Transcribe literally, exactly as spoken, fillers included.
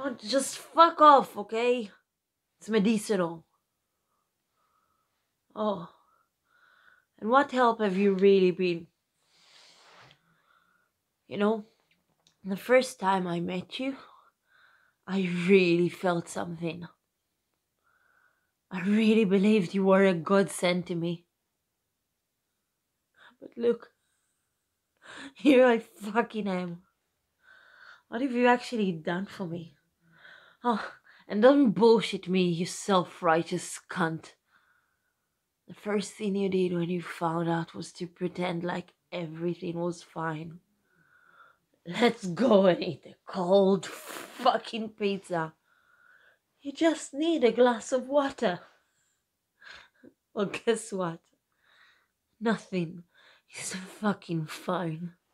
Oh, just fuck off, okay? It's medicinal. Oh. And what help have you really been? You know, the first time I met you, I really felt something. I really believed you were a godsend to me. But look, here I fucking am. What have you actually done for me? Oh, and don't bullshit me, you self-righteous cunt. The first thing you did when you found out was to pretend like everything was fine. Let's go and eat a cold fucking pizza. You just need a glass of water. Well, guess what? Nothing is fucking fine.